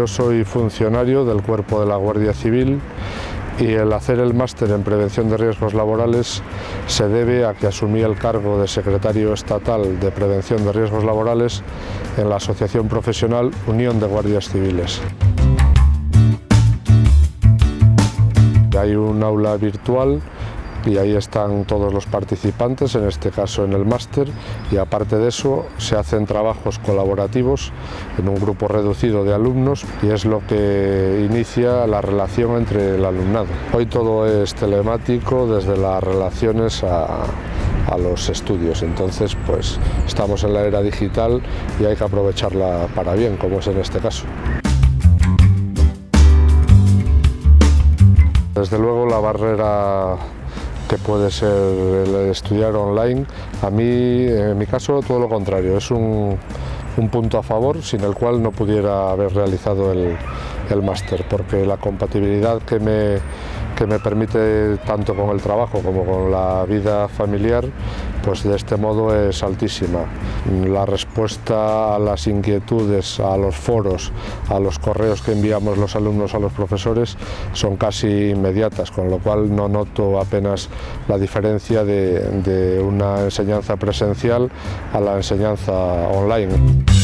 Yo soy funcionario del Cuerpo de la Guardia Civil y el hacer el máster en prevención de riesgos laborales se debe a que asumí el cargo de secretario estatal de prevención de riesgos laborales en la Asociación Profesional Unión de Guardias Civiles. Hay un aula virtual y ahí están todos los participantes, en este caso en el máster, y aparte de eso se hacen trabajos colaborativos en un grupo reducido de alumnos y es lo que inicia la relación entre el alumnado. Hoy todo es telemático, desde las relaciones a los estudios, entonces pues estamos en la era digital y hay que aprovecharla para bien, como es en este caso. Desde luego la barrera que puede ser el estudiar online, a mí, en mi caso, todo lo contrario, es un punto a favor sin el cual no pudiera haber realizado el máster, porque la compatibilidad que me permite tanto con el trabajo como con la vida familiar, pues de este modo es altísima. La respuesta a las inquietudes, a los foros, a los correos que enviamos los alumnos a los profesores son casi inmediatas, con lo cual no noto apenas la diferencia de una enseñanza presencial a la enseñanza online.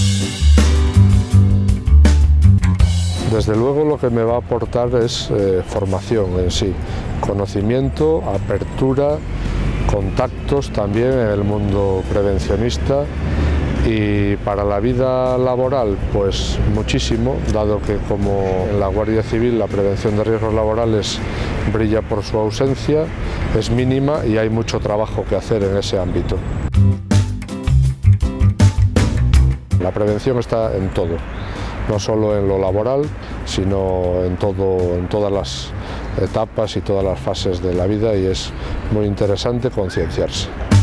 Desde luego lo que me va a aportar es formación en sí, conocimiento, apertura, contactos también en el mundo prevencionista y para la vida laboral pues muchísimo, dado que como en la Guardia Civil la prevención de riesgos laborales brilla por su ausencia, es mínima y hay mucho trabajo que hacer en ese ámbito. La prevención está en todo, no solo en lo laboral, sino en todas las etapas y todas las fases de la vida y es muy interesante concienciarse.